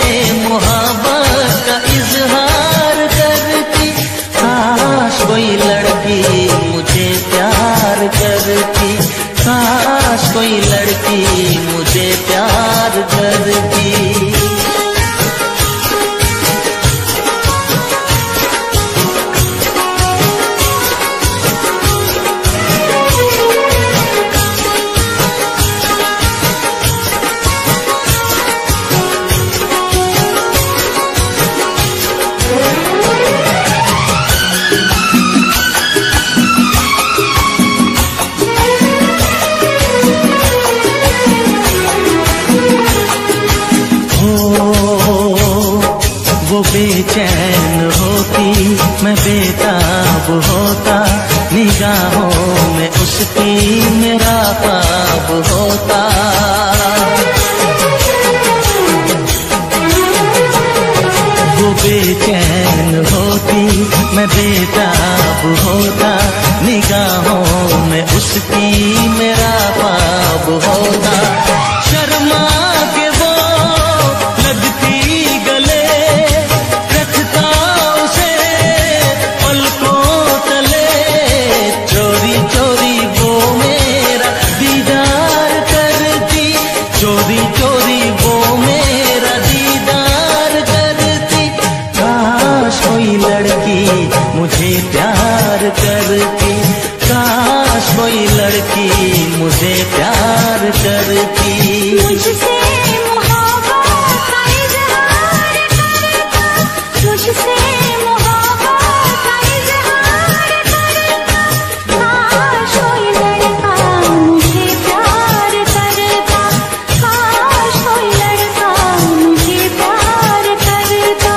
मोहब्बत का इजहार करती। काश कोई लड़की मुझे प्यार करती, काश कोई लड़की मुझे प्यार करती। बेचैन होती मैं बेताब होता, निगाहों में उसकी मेरा ख्वाब होता। वो बेचैन होती मैं बेताब होता, निगाहों में उसकी मेरा ख्वाब होता। शर्मा के वो लगती गले, रखता उसे पलकों तले, चोरी चोरी वो मेरा दीदार करती, चोरी चोरी वो मेरा दीदार करती। काश कोई लड़की मुझे प्यार करती, काश कोई लड़की मुझे प्यार करती। मुझसे मोहब्बत का इजहार करता, मुझसे मोहब्बत का इजहार करता। काश कोई लड़का मुझे प्यार करता, काश कोई लड़का मुझे प्यार करता।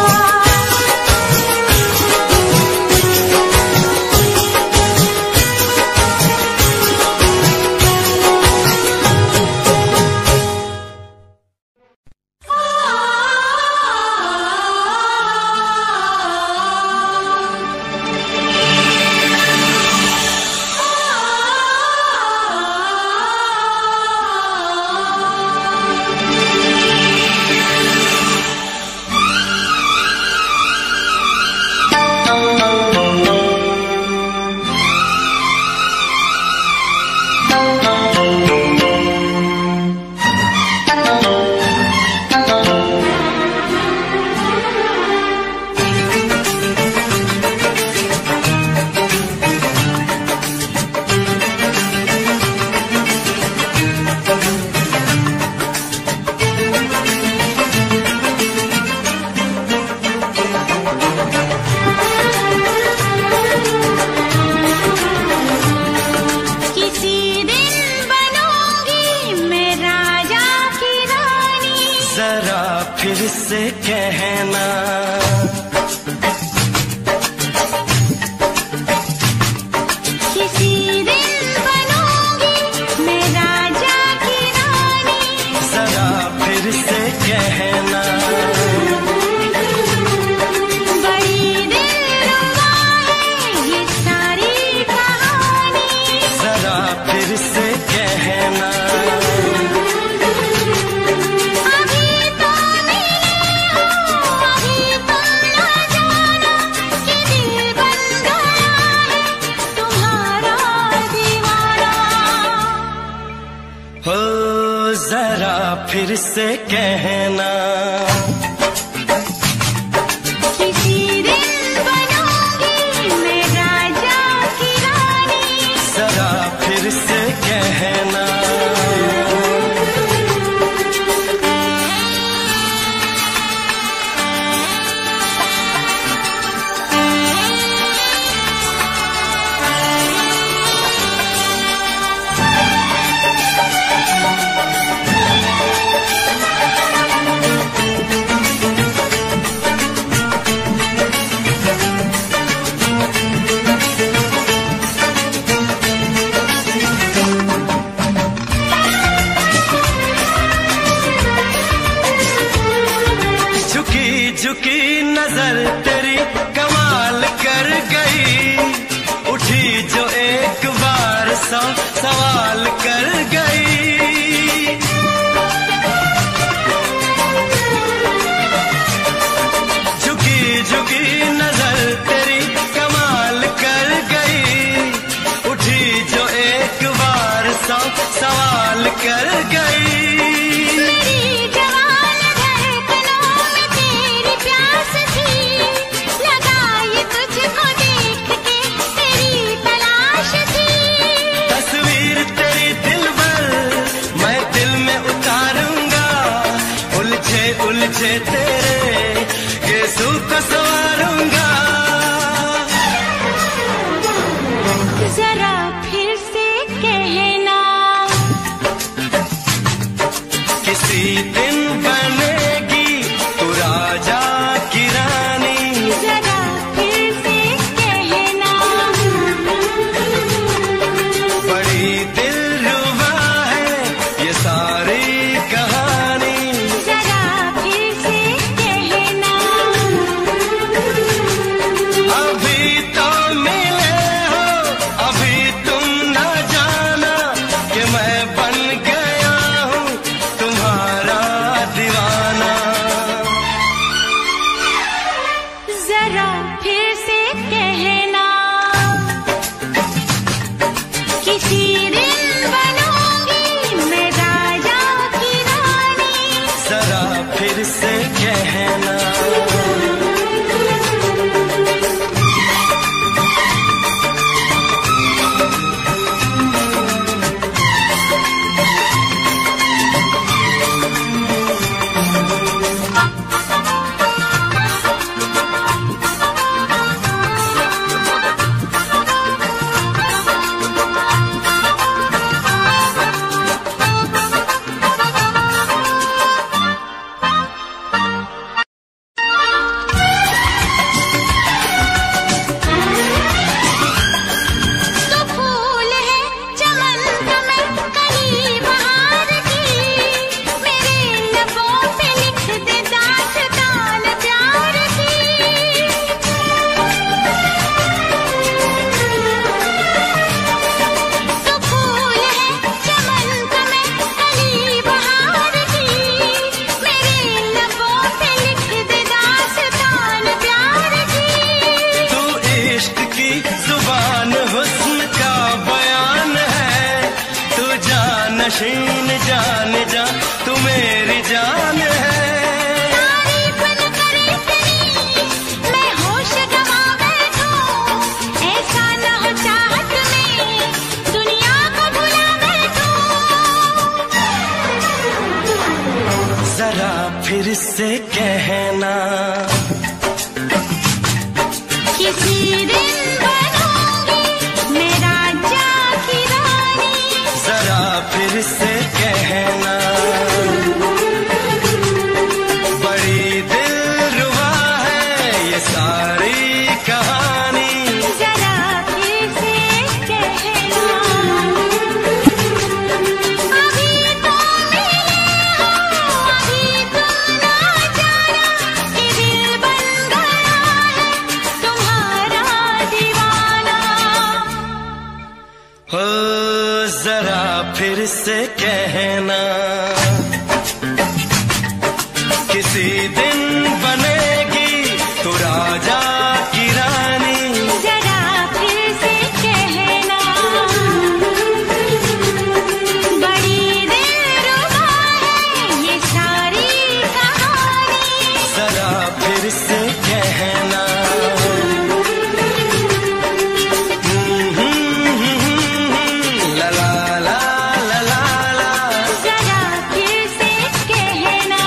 फिर से कहना किसी दिन बनूंगी मैं राजा की रानी, जरा फिर से कहना झुकी नजर तेरी कमाल कर गई, उठी जो एक बार 100 सवाल कर गई। से तेरे गेसू को संवारूंगा। जरा फिर से कहना, किसी दिन बनेगी तू राजा की रानी। जरा फिर से कहना, बड़ी दिलरुबा है ये सारी कहानी। जरा फिर से कहना, अभी तो मिले हो, अभी तुम न जाना कि मैं बन गया हूँ तुम्हारा दीवाना। जरा फिर से कहना, किसी दिन बनूंगी मैं राजा की रानी। जरा फिर से कहना, तो फूल है चमन का मैं कली बहार की, मेरे लबों पे लिख दे दास्तान प्यार की। तो फूल है चमन का मैं कली बहार की, मेरे लबों पे लिख दे दास्तान प्यार की। तू इश्क की जुबान हुस्न का बयान है। तू जानशीन जान जा तू मेरी जान है। तारीफ न करे तेरी मैं होश गवा बैठूं, ऐसा न हो चाहत में दुनिया को भुला बैठूं। जरा फिर से कहना, किसी दिन बनूंगी मैं राजा की रानी। जरा फिर से कहना, बड़ी दिलरुबा है ये सारी कहानी। जरा फिर से कहना, अभी तो मिले हो, अभी तुम ना जाना कि दिल बन गया है तुम्हारा दीवाना। हो जरा फिर से कहना, किसी दिन बनेगी तू राजा की रानी। जरा फिर से कहना, बड़ी दिलरुबा है ये सारी कहानी। जरा फिर से कहना, ला ला ला ला ला ला। जरा फिर से कहना,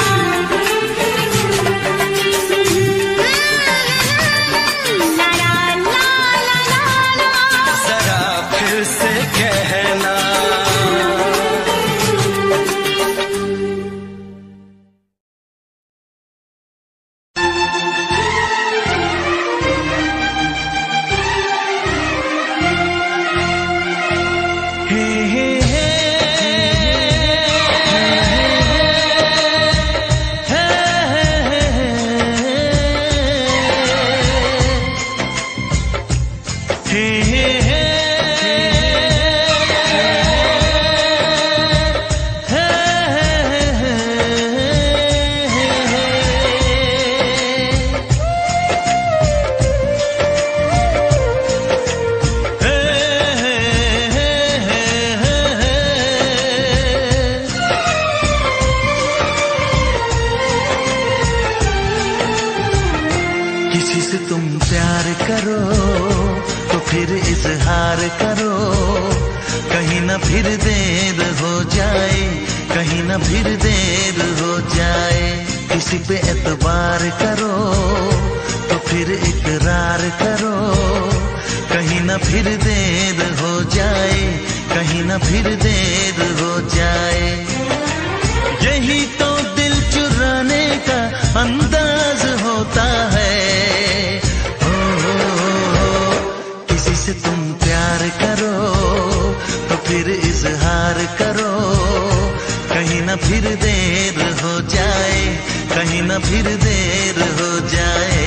ला ला ला ला ला ला। जरा फिर से कहना, हे हे हे किसी से तुम प्यार करो तो फिर इजहार करो, कहीं ना फिर देर हो जाए, कहीं ना फिर देर हो जाए। किसी पे एतबार करो तो फिर इकरार करो, कहीं ना फिर देर हो जाए, कहीं ना फिर देर हो जाए। यही तो दिल चुराने का अंदाज होता है। किसी से तुम प्यार करो तो फिर इजहार करो, कहीं ना फिर देर हो जाए, कहीं ना फिर देर हो जाए।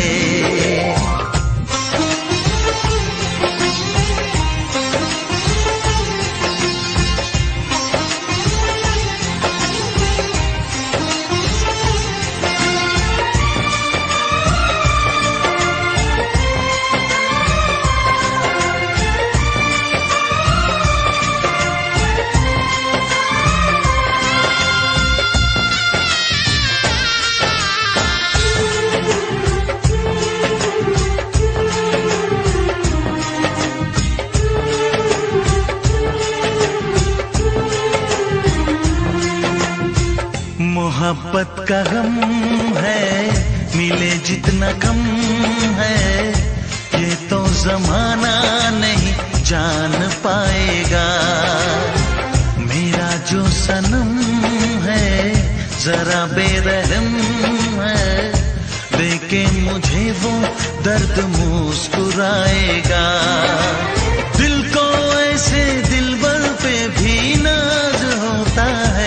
मोहब्बत का गम है, मिले जितना कम है, ये तो जमाना नहीं जान पाएगा। मेरा जो सनम है जरा बेरहम है, देखे मुझे वो दर्द मुस्कुराएगा। दिल को ऐसे दिलबर पे भी नाज होता है।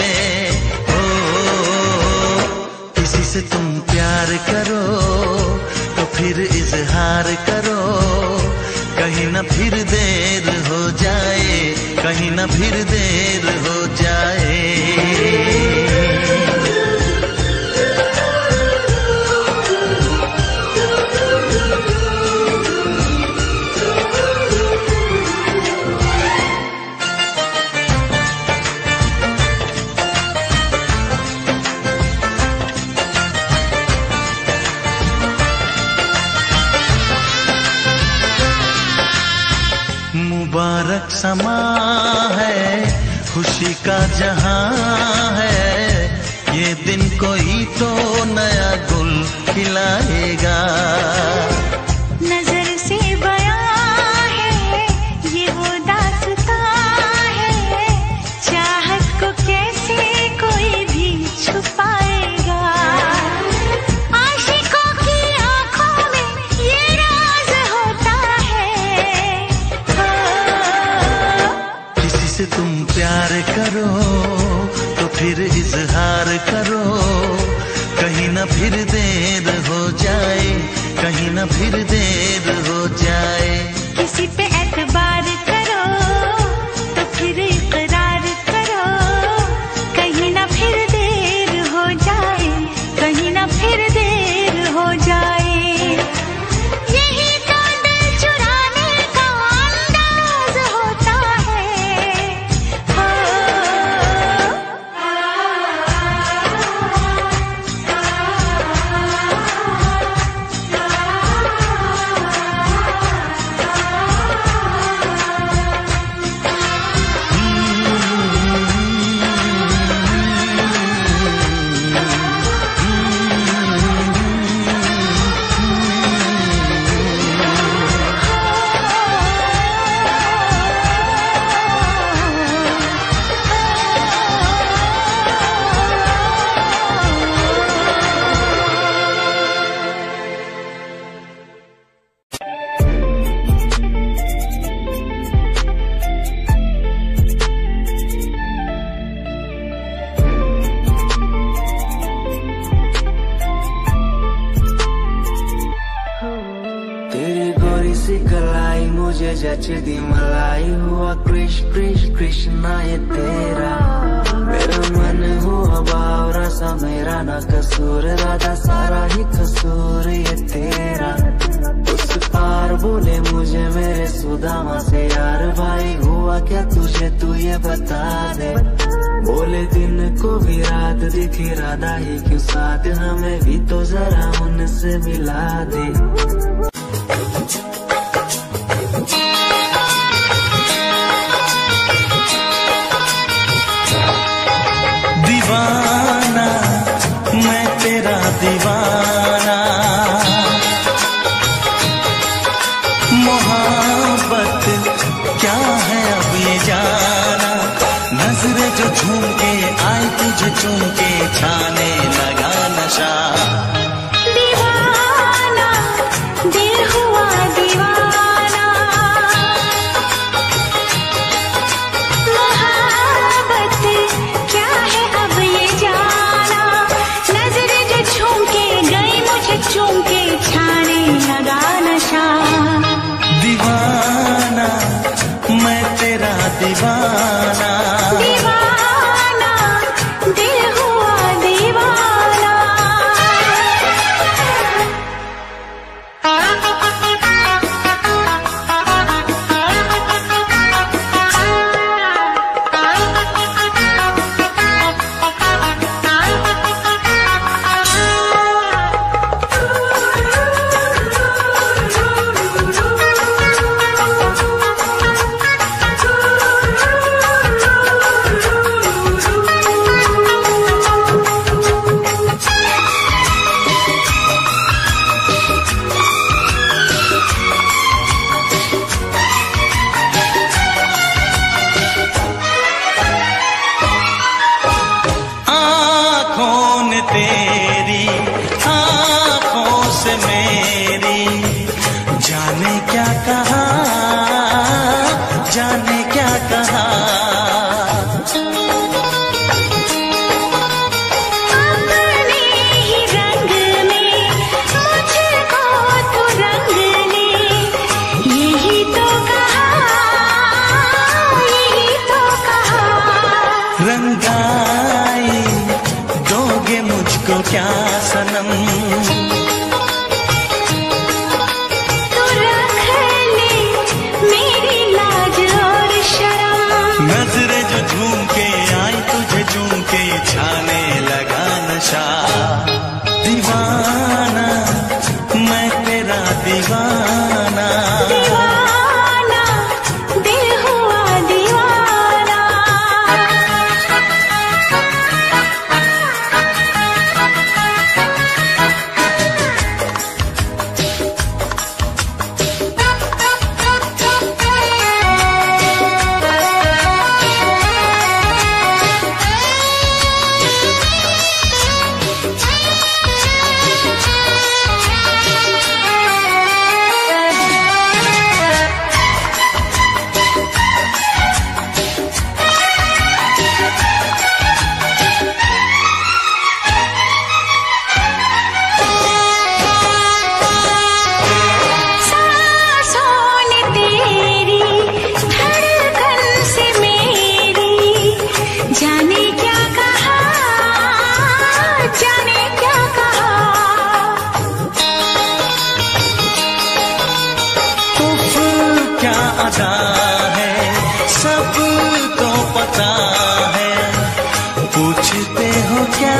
से तुम प्यार करो तो फिर इजहार करो, कहीं ना फिर देर हो जाए, कहीं ना फिर देर हो जाए। मुबारक समा है, खुशी का जहां है, ये दिन कोई तो नया गुल खिलाएगा। नजर से बयां है ये वो दास्तां है, चाहत को कैसे कोई भी छुपाएगा। आशिकों की आंखों में ये राज होता है। किसी से तुम प्यार करो तो फिर इजहार करो, कहीं ना फिर देर हो जाए, कहीं ना फिर देर हो जाए। किसी पे एतबार करो तो फिर इकरार करो, कहीं ना फिर देर हो जाए, कहीं ना फिर देर हो जाए। यही तो दिल चुराने का अंदाज होता है। जचदी मलाई हुआ कृष कृष कृष्णा ये तेरा, मेरा मन हुआ बावरा सा मेरा ना कसूर, राधा सारा ही कसूर ये तेरा। उस पार बोले मुझे मेरे सुदामा से यार भाई हुआ क्या तुझे तू ये बता दे। बोले दिन को भी रात दिखी राधा ही क्यों साथ, हमें भी तो जरा उनसे मिला दे। दीवाना मैं से मेरी, जाने क्या कहा, जाने क्या कहा। रंगाई दोगे मुझको क्या सनम, तू रख ले मेरी लाज और शर्म। नजरे जो झूम के आई तुझे झूम के छाने लगा नशा। दीवाना मैं तेरा दीवाना, दीवाना दिल हुआ दीवाना। अदा है सबको पता है, पूछते हो क्या,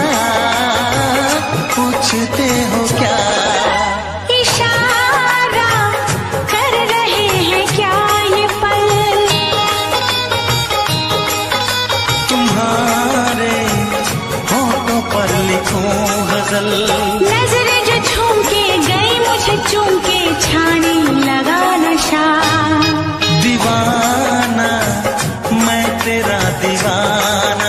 पूछते हो क्या। इशारा कर रहे हैं क्या ये पल, तुम्हारे होठों पर लिखूं गजल। नजरें जो झूम के गई मुझे चूम के छाने लगा नशा। दीवाना मैं तेरा दीवाना,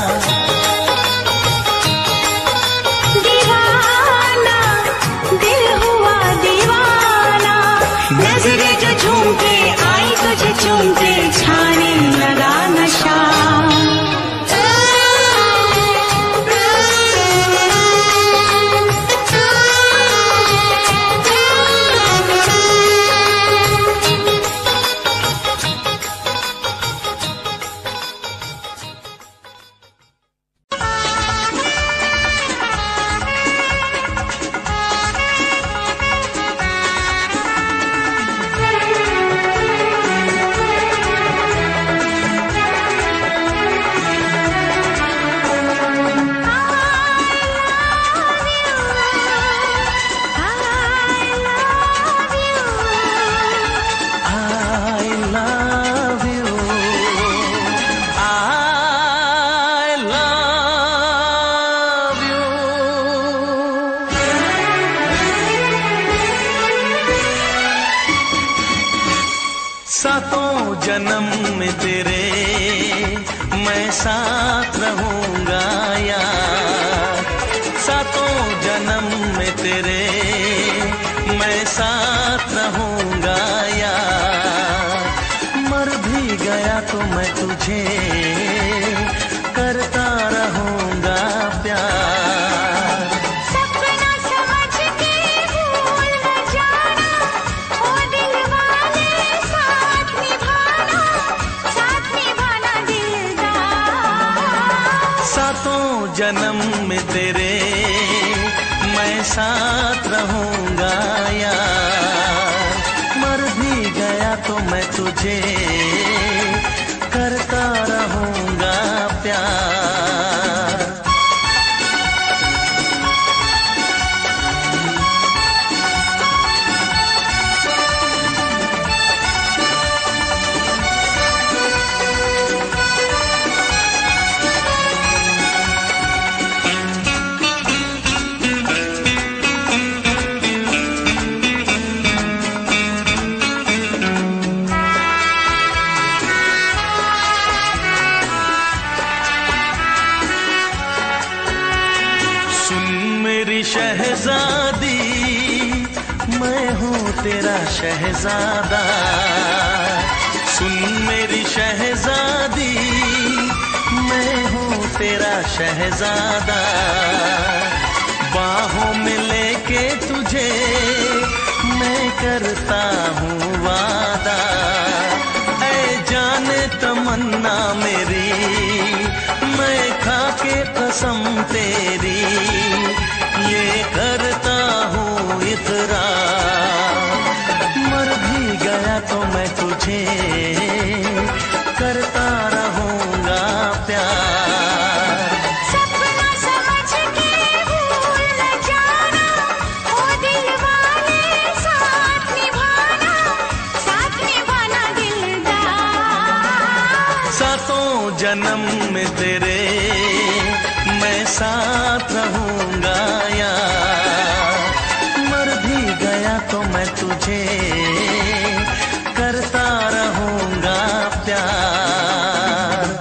दीवाना दिल हुआ दीवाना। नजरें जो झूम के आई तुझे चूम के छाने लगा नशा। सातों जन्म में तेरे मैं साथ रहूंगा यार, सातों जन्म में तेरे मैं साथ रहूंगा यार। मर भी गया तो मैं तुझे करता रहूंगा प्यार। सपना समझ के भूल न जाना, ओ दिल वाले साथ निभाना दिलदार। सातों जन्म में तेरे मैं साथ रहूंगा यार। मर भी गया तो मैं तुझे करता रहूंगा प्यार। मैं हूँ तेरा शहजादा, सुन मेरी शहजादी, मैं हूँ तेरा शहजादा। बाहों में लेके तुझे मैं करता हूँ वादा, ऐ जाने तमन्ना मेरी, मैं खा के कसम तेरी ये करता हूँ इकरार। मर भी गया तो मैं तुझे करता रहूँगा प्यार। सपना समझ के भूल न जाना, ओ दिल वाले साथ निभाना दिलदार। सातों जन्म में तेरे मैं साथ रहूँगा यार। मर भी गया तो मैं तुझे करता रहूँगा प्यार।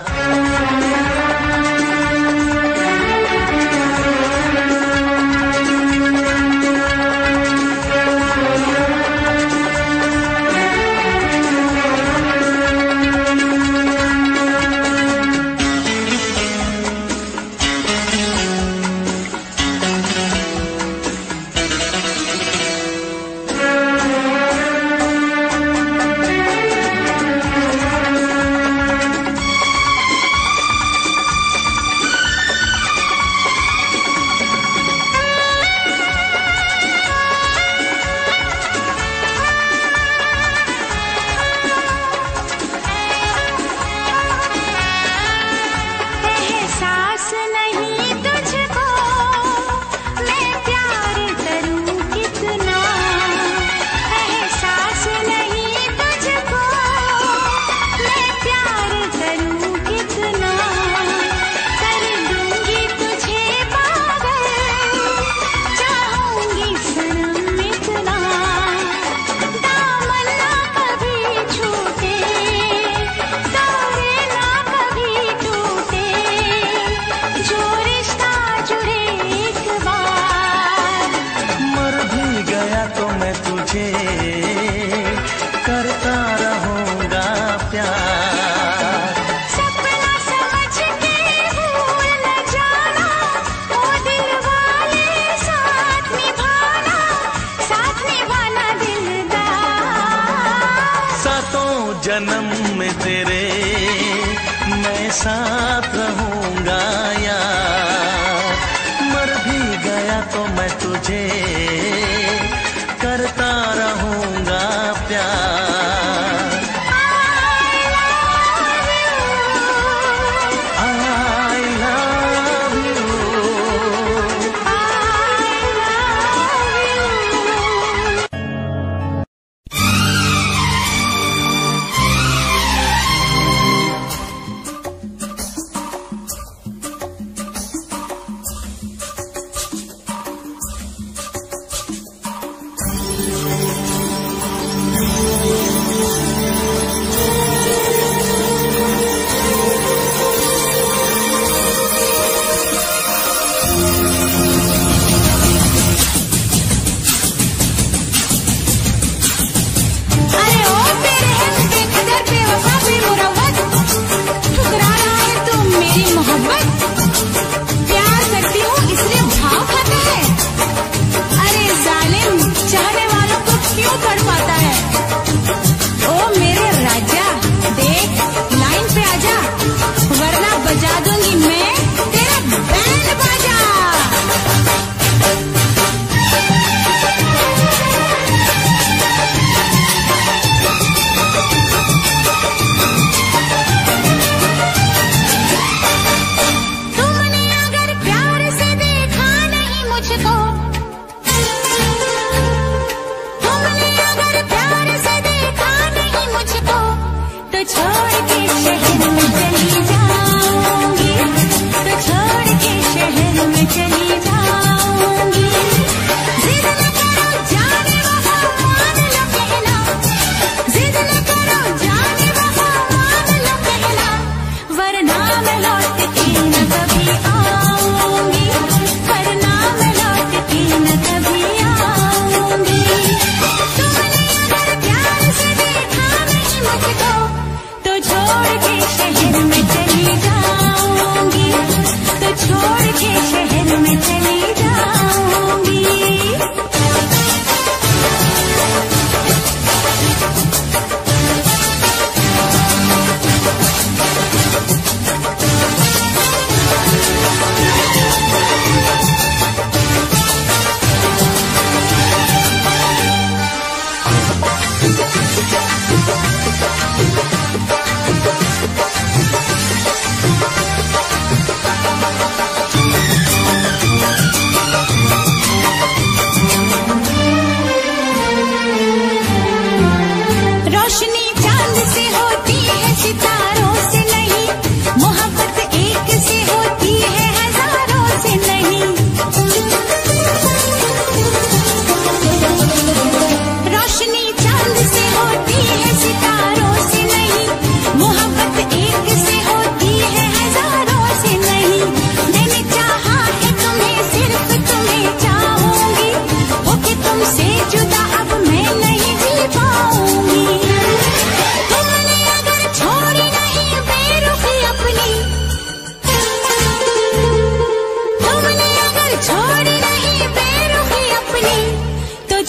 करता रहूँगा प्यार। सपना समझ के भूल न जाना, ओ दिल वाले साथ निभाना दिलदार। सातों जन्म में तेरे मैं साथ रहूँगा यार। मर भी गया तो मैं तुझे करता रहूँगा प्यार। I love you।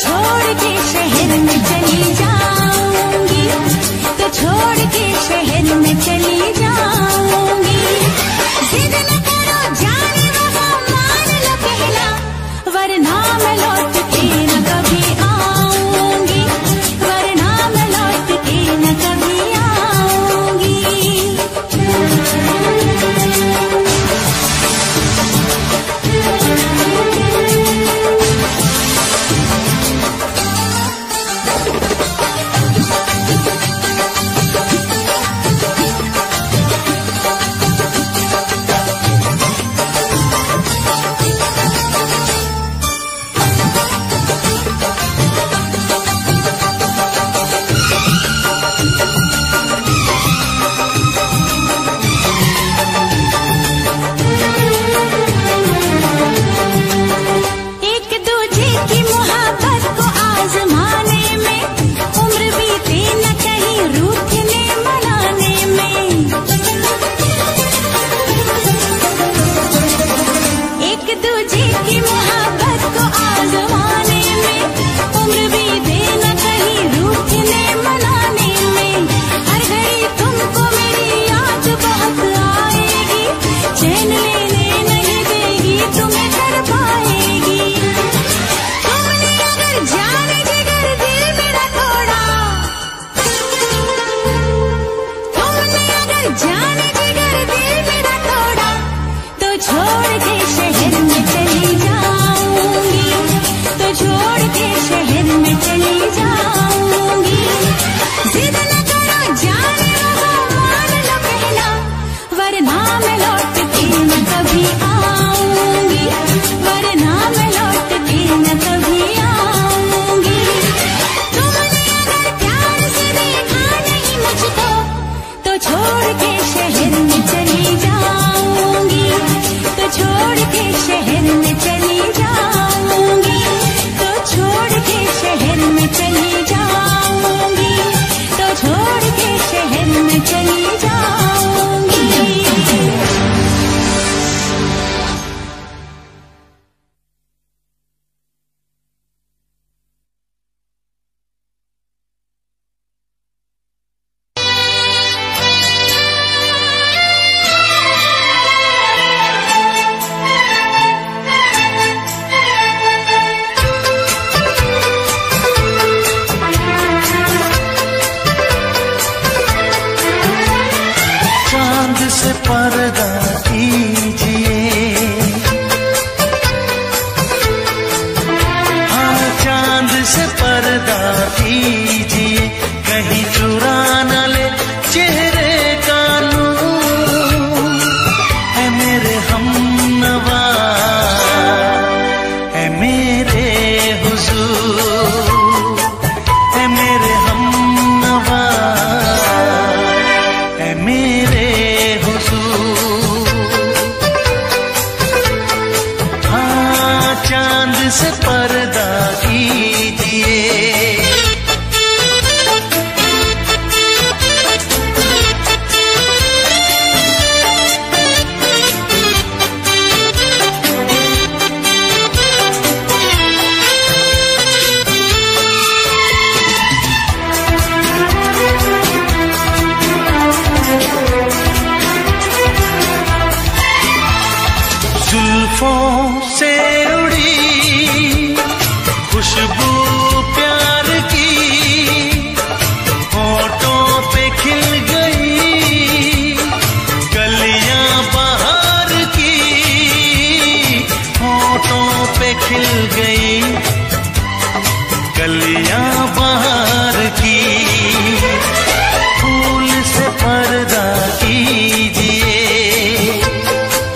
छोड़ के शहर में चली जाऊंगी, तो छोड़ के शहर में चली जाऊंगी। जिद न करो जाने वफा मान लो कहना, वरना मैं लौट के न कभी आऊंगी, वरना मैं लौट के न कभी आऊंगी।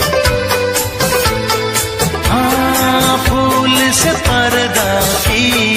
पर्दा कीजिए।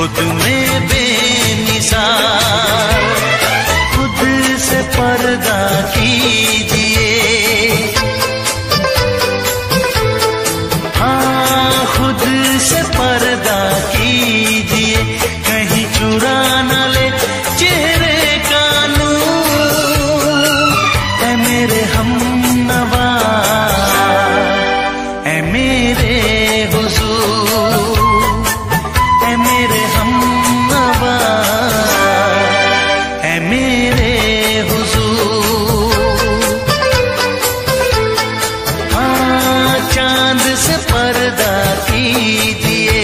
खुद में बेमिसाल। खुद से पर्दा कीजिए, हाँ खुद से पर्दा कीजिए, कहीं चुरा न ले चेहरे का नूर। ऐ मेरे हमनवा, ऐ मेरे हुजूर, ऐ मेरे हमनवा, ऐ मेरे हुजूर। हाँ चांद से पर्दा कीजिए,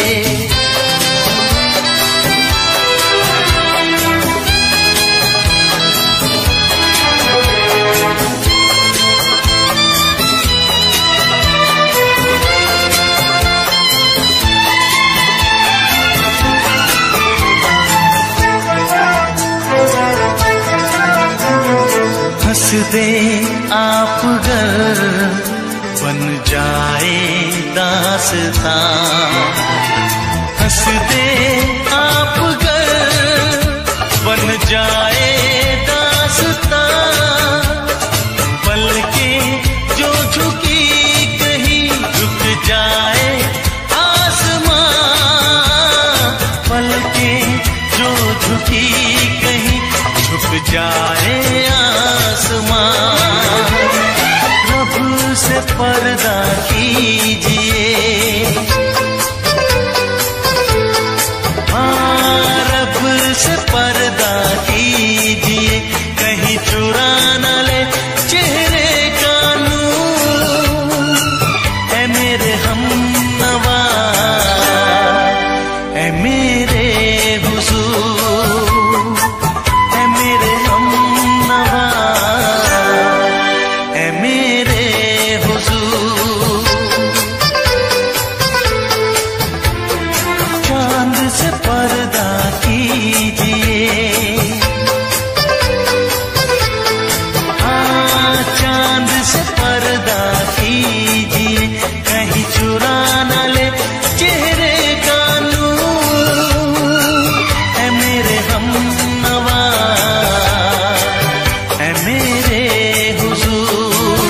हंस दे आप गर बन जाए दास्तां। हंस दे आप गर बन जाए दास्तां। पलकें जो झुकी कहीं झुक जाए आसमां। पलकें जो झुकी कहीं झुक जाए आसमां। रब से पर्दा कीजिए, हाँ रब से पर्दा कीजिए, कहीं चुरा न ले चेहरे का नूर। ऐ मेरे हमनवा, ऐ मेरे हुजूर, ऐ मेरे हमनवा, ऐ मेरे हुजूर। चांद से पर्दा कीजिए, हाँ चांद से पर्दा कीजिए, कहीं चुरा न ले चेहरे का नूर। ऐ मेरे हमनवा, ऐ मेरे हुजूर।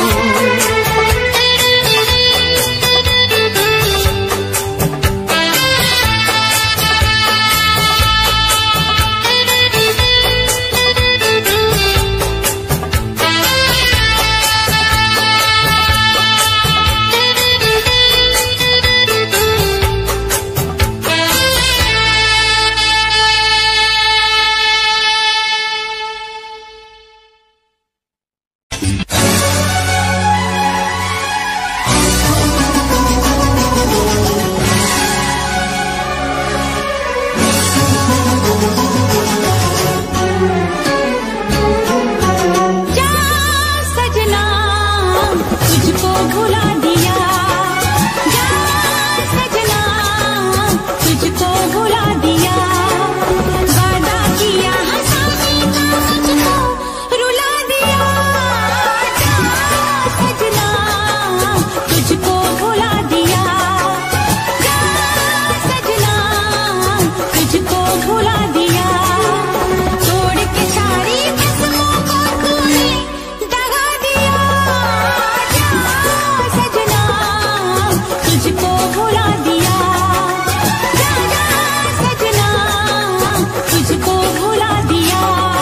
जा सजना तुझको भुला दिया, जा सजना तुझको भुला दिया। वादा किया हंसाने का मुझको रुला दिया। जा सजना तुझको भुला दिया, जा सजना तुझको भुला दिया। तोड़ के सारी कसमों को तूने दगा दिया। जा सजना तुझको भुला दिया, जा सजना तुझको भुला दिया।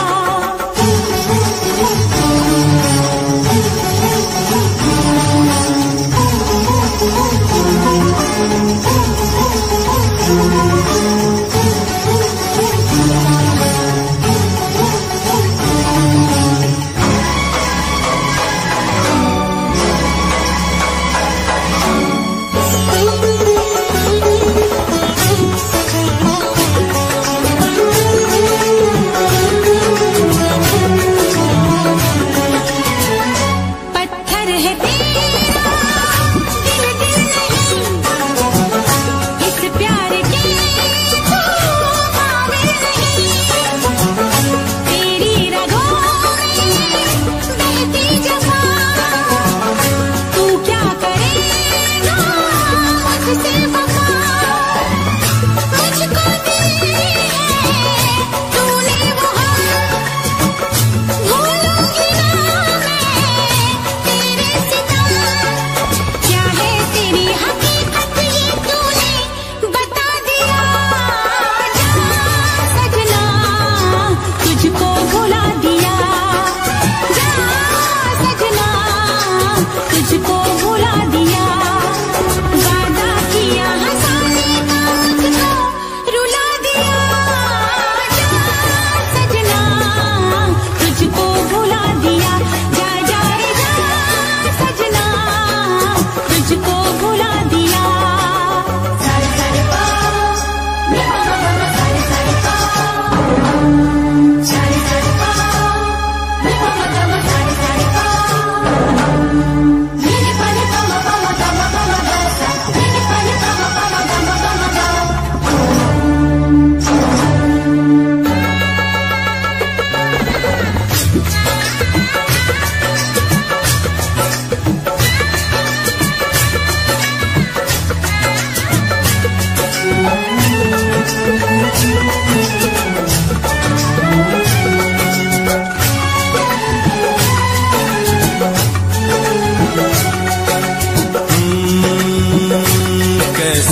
पत्थर है तेरा दिल दिल नहीं, इस प्यार के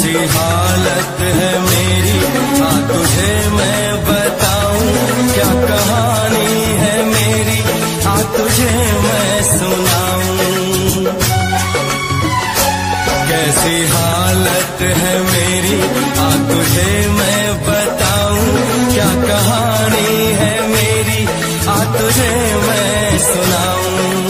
कैसी हालत है मेरी, हाँ तुझे मैं बताऊं क्या कहानी है मेरी, हाँ तुझे मैं सुनाऊं। कैसी हालत है मेरी, हाँ तुझे मैं बताऊं क्या कहानी है मेरी, हाँ तुझे मैं सुनाऊं।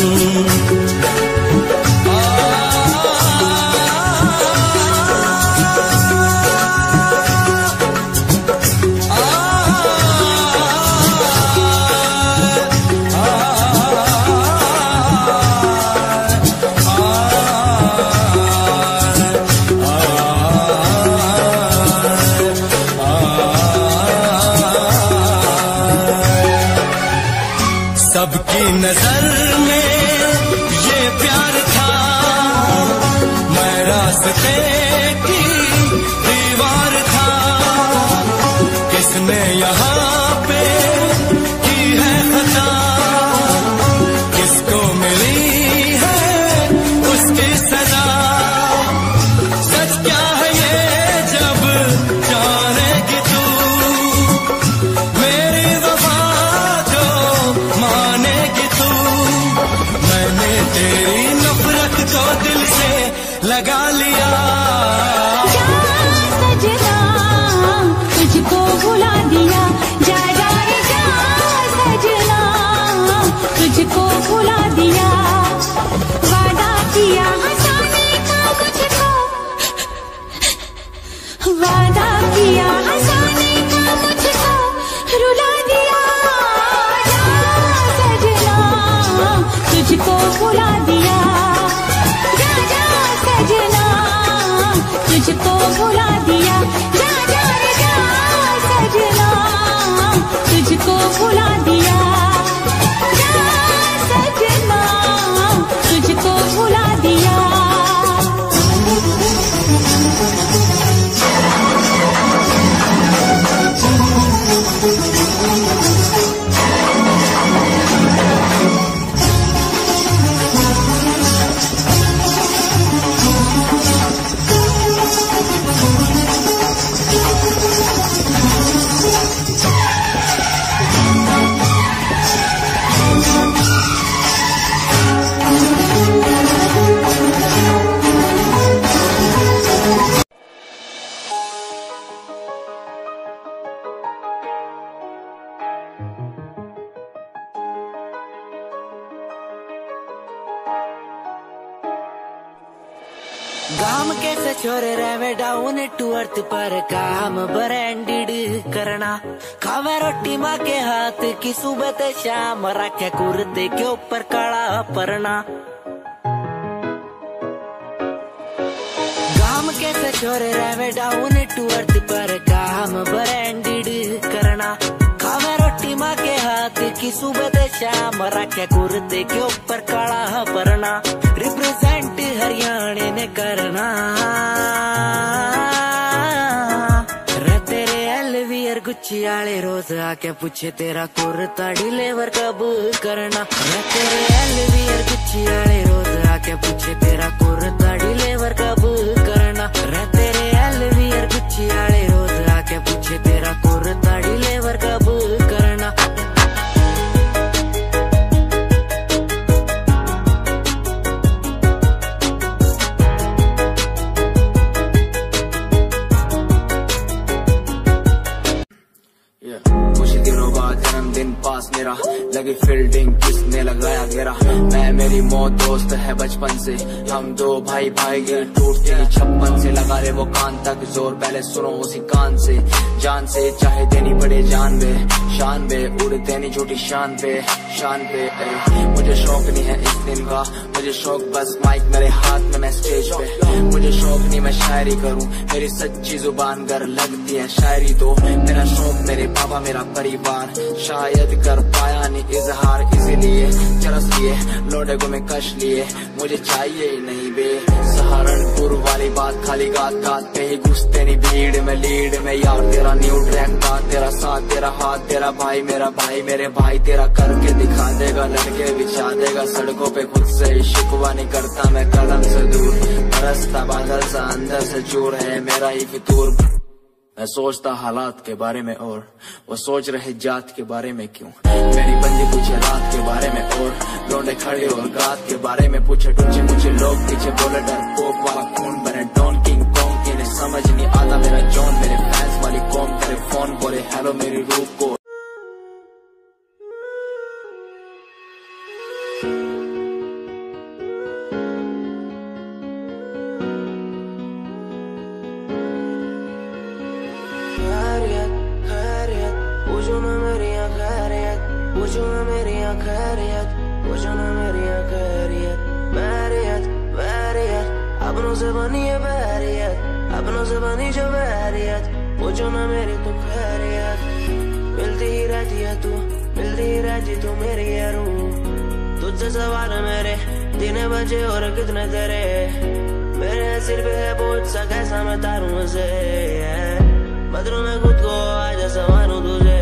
सबकी नजर में ये प्यार था, मैं रास्ते की दीवार था। किसने यहाँ पे की है खता, किसको मिली है उसकी सजा। सच क्या है ये जब जानेगी तू, मेरी वफा जो मानेगी तू। मैंने तेरी नफरत को दिल से लगा लिया। जा सजना तुझको भुला दिया, जा जा रे जा सजना तुझको भुला दिया। वादा किया हंसाने का मुझको, वादा किया हंसाने का मुझको रुला दिया। जा सजना तुझको भुला दिया, जा जा सजना तुझको भुला दिया। जा जा रे जा सजना तुझको भुला दिया, जा सजना तुझको भुला दिया। गाम कैसे छोरे रहे डाउन टू अर्थ पर काम ब्रांडेड करना। खावे रोटी माँ के हाथ की सुबह ते शाम, रखे कुर्ते के ऊपर काला परना। गाम कैसे छोरे रहे डाउन टू अर्थ पर काम ब्रांडेड करना। खावे रोटी माँ के हाथ की सुबह ते शाम, रखे कुर्ते के ऊपर काला परना। रिप्रेजेंट हरियाणा ने करना, रे तेरे एलवीआर गुच्ची आले रोज आके पूछे तेरा कुर्ता डिलीवर कब करना। रे तेरे एलवीआर गुच्ची आले रोज आके पूछे तेरा कुर्ता डिलीवर कब करना। रे तेरे एलवीआर गुच्ची आले रोज आके पूछे तेरा कुर्ता डिलीवर कब करना। कुछ दिनों बाद जन्मदिन पास मेरा, लगी फील्डिंग किसने लगाया घेरा। मैं मेरी मौत दोस्त है बचपन से, हम दो भाई भाई टूटते ही छप्पन से। लगा ले वो कान तक जोर, पहले सुनो उसी कान से। जान से चाहे देनी पड़े जान बे, शान बे उड़ देनी झूठी शान पे शान पे। मुझे शौक नहीं है इस दिन का, मुझे शौक बस माइक मेरे हाथ में मैं स्टेज पे। मुझे शौक नहीं मैं शायरी करूं, मेरी सच्ची जुबान गर लगती है शायरी तो। मेरा शौक मेरे पापा मेरा परिवार, शायद कर पाया नहीं इजहार इसीलिए चरस लिए लोटे को मैं कश लिए, मुझे चाहिए ही नहीं बे सहारनपुर वाली बात, खाली गात गात पे ही घुसते नहीं भीड़ में लीड में यार। तेरा न्यू ट्रैक था, तेरा साथ तेरा हाथ, तेरा भाई मेरा भाई मेरे भाई तेरा करके दिखा देगा, लड़के बिछा देगा सड़कों पे खुद से ही शिकवा नहीं करता मैं कदम से दूर, बरसता बादल सा अंदर से चूर है मेरा ही फितूर। मैं सोचता हालात के बारे में और वो सोच रहे जात के बारे में क्यों, मेरी बंदी पूछे रात के बारे में और लौंडे खड़े और रात के बारे में पूछे टूचे मुझे लोग पीछे बोले डर पोक वाला खून बने डॉन किंग कॉन्ग की, इन्हें समझ नहीं आता मेरा जॉन, मेरे फैंस वाली कौन करे फोन बोले हेलो मेरी रूह को। पूछो ना मेरी खैरियत, पूछो ना मेरी खैरियत, पूछो ना मेरी खैरियत, बैरियत बैरियत अपनों से बनी है बैरियत, अपनों से बनी जो बैरियत, पूछो ना मेरी तू खैरियत। मिलती ही रहती है तू, मिलती ही रहती तू मेरी है रूह, तुझसे सवाल मेरे दिन बजे और कितने तेरे, मेरे सिर पे है बोझ सा कैसा मैं तारूं उसे, बदलूं मैं खुद को आज संवारूं तुझे,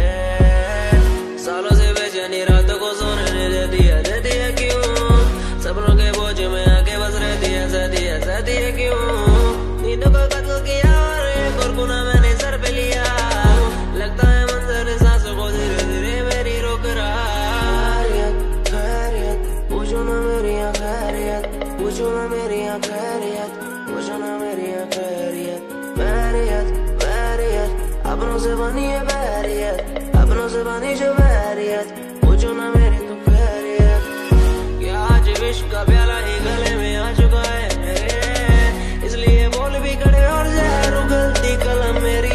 सालों से बेचैनी रातों को सोने नहीं देती है क्यों, सपनों के बोझ में आके बस रहती है क्यों, नींदों को कत्ल किया और एक और गुनाह मैंने सर पे लिया, लगता है मंजर सांसों को धीरे धीरे मेरी रोक रहा। खैरियत पूछो ना मेरी खैरियत, पूछो ना मेरी खैरियत, पूछो ना मेरी खैरियत, बैरियत बैरियत अपनों से बनी है बैरियत, अपनों से बनी जो बैरियत, पूछो ना मेरी तू खैरियत। क्या आज विश्व का प्याला ही गले में आ चुका है मेरे, इसलिए बोल भी कड़े और जहर उगलती कलम मेरी।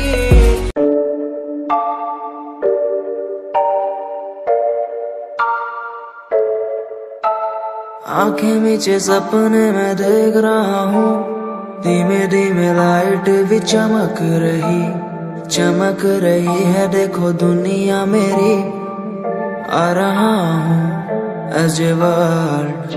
आंखें नीचे सपने में देख रहा हूँ, धीमे धीमे लाइट भी चमक रही है देखो दुनिया मेरी, आ रहा हूँ as a world।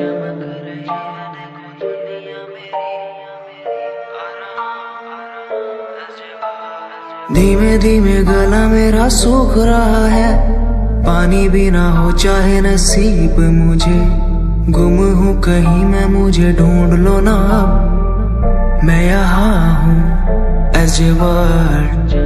धीमे धीमे गला मेरा सूख रहा है, पानी भी ना हो चाहे नसीब मुझे, गुम हूँ कहीं मैं मुझे ढूंढ लो ना अब, मैं यहाँ हूँ as a world।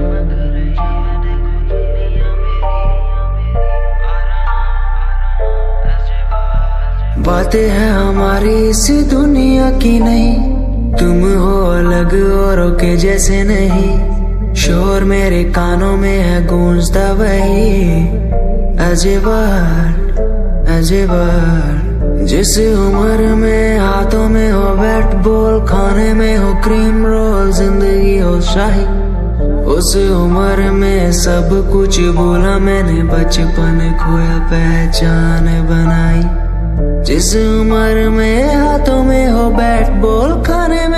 बातें हैं हमारी इसी दुनिया की नहीं, तुम हो अलग औरों के जैसे नहीं, शोर मेरे कानों में है गूंजता वही as a world, as a world। जिस उम्र में हाथों में हो बैट बॉल, खाने में हो क्रीम रोल, जिंदगी हो शाही, उस उम्र में सब कुछ भूला मैंने, बचपन खोया पहचान बनाई। जिस उम्र में हाथों में हो बैट बॉल, खाने